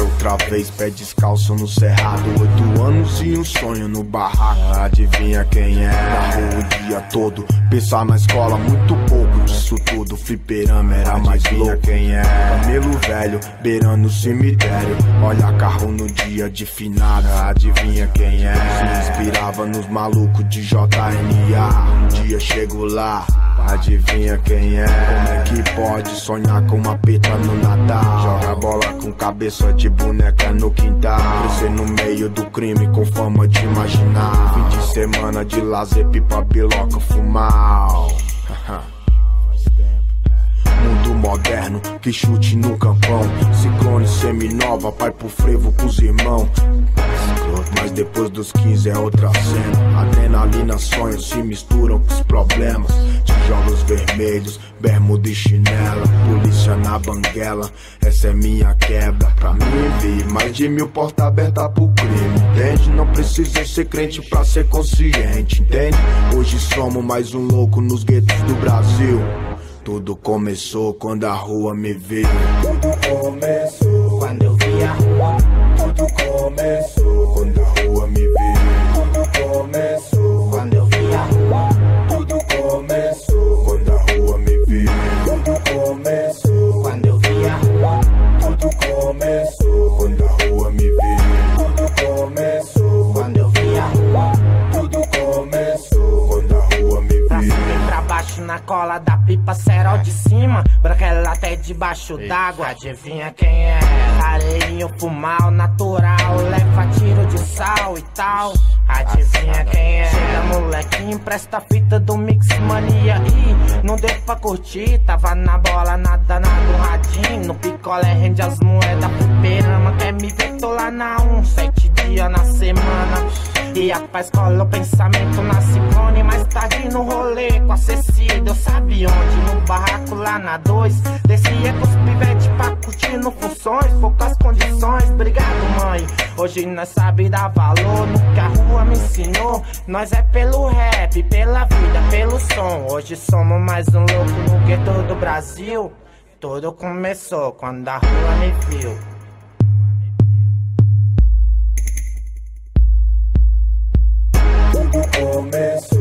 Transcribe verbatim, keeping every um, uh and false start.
outra vez, pé descalço no cerrado. Oito anos e um sonho no barraco. Adivinha quem é? Na rua o dia todo, pensar na escola, muito pouco disso tudo. Fliperama era mais louco. Quem é? Camelo velho, beirando o cemitério. Olha carro no dia de finada. Adivinha quem é? Se inspirava nos malucos de J N A. Um dia chego lá, adivinha quem é? Como é que pode sonhar com uma peta no Natal? Joga bola com cabeça de boneca no quintal. Crescer no meio do crime com fama de marginal. Fim de semana de lazer, pipa, biloca, fumal. Mundo moderno, que chute no campão. Ciclone seminova, pai pro frevo pros irmãos. Mas depois dos quinze é outra cena. Adrenalina, sonhos se misturam com os problemas. Tijolos vermelhos, bermuda e chinela. Polícia na banguela, essa é minha quebra. Pra mim vi mais de mil portas abertas pro crime, entende? Não precisa ser crente pra ser consciente, entende? Hoje somos mais um louco nos guetos do Brasil. Tudo começou quando a rua me viu. Tudo começou quando eu vi a rua. Tudo começou quando a rua me viu. Tudo começou quando eu vi a rua. Tudo começou quando a rua me viu. Tudo começou quando eu vi a rua. Tudo começou quando a rua me viu. Tudo começou quando eu vi a rua. Tudo começou quando a rua me viu. Pra cima e pra baixo na cola da pipa, cerol de cima, branquela até debaixo d'água. Adivinha quem é? Areinho fumal natural, leva tiro de sal e tal. Adivinha quem é? Chega molequinho, presta a fita do Mix Mania. E não deu pra curtir, tava na bola, nada, nada, um radinho. No picolé rende as moedas, fliperama. Quer me ver, tô lá na um, sete dias na semana. Ia pra escola, o pensamento na Ciclone. Mais tarde no rolê com a Cecília, eu sabe onde? No barraco lá na dois. Descia com os pivetes pra curtir no funções. Poucas condições, obrigado mãe. Hoje nós sabe dar valor no que a rua me ensinou. Nós é pelo rap, pela vida, pelo som. Hoje somos mais um louco no gueto do Brasil. Tudo começou quando a rua me viu. Tudo começou